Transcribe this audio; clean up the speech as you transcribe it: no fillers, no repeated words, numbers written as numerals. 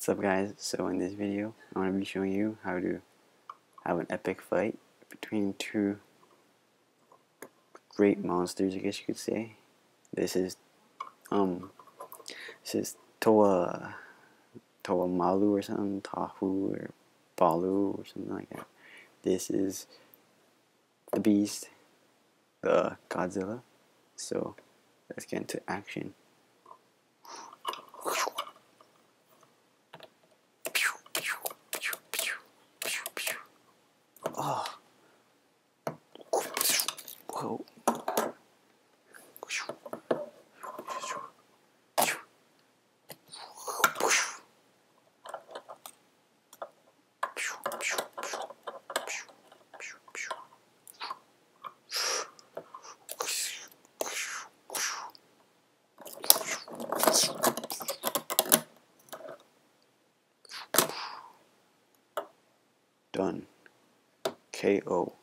What's up guys, so in this video I'm going to be showing you how to have an epic fight between two great monsters, I guess you could say. This is Toa Malu or something, Tahu or Balu or something like that. This is the Beast, the Godzilla. So let's get into action. Oh. Whoa. Done. KO.